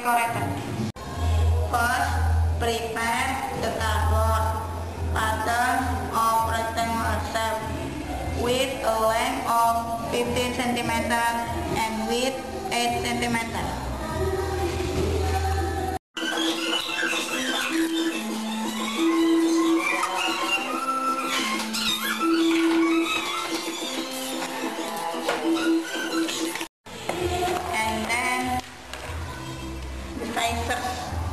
decorated. First, prepare the cardboard pattern of rectangular shape with a length of 15 cm and width 8 cm. And then the sizes.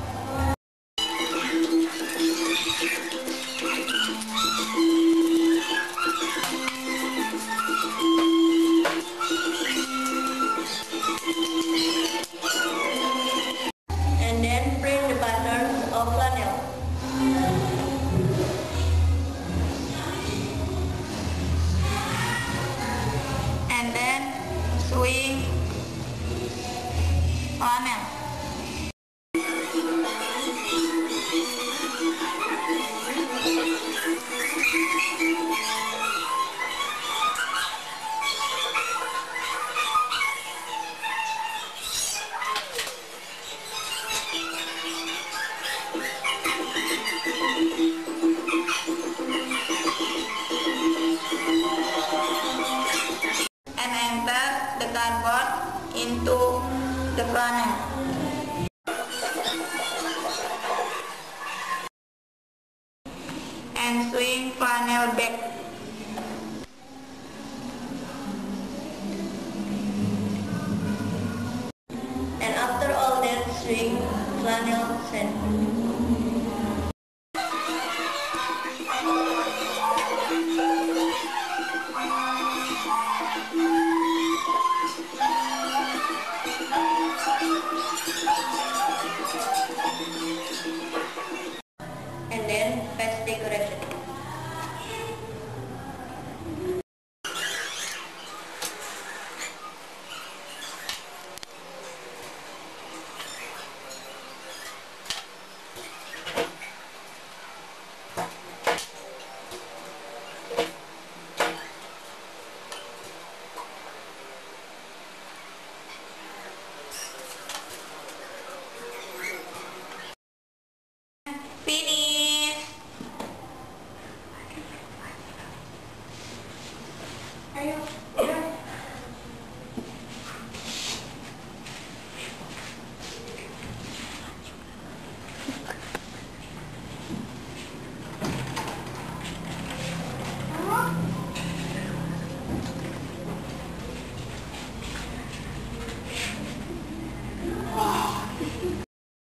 And then print the patterns of flannel. And then sewing flannel. And enter the cardboard into the flannel. And swing flannel back. And after all that, swing flannel set.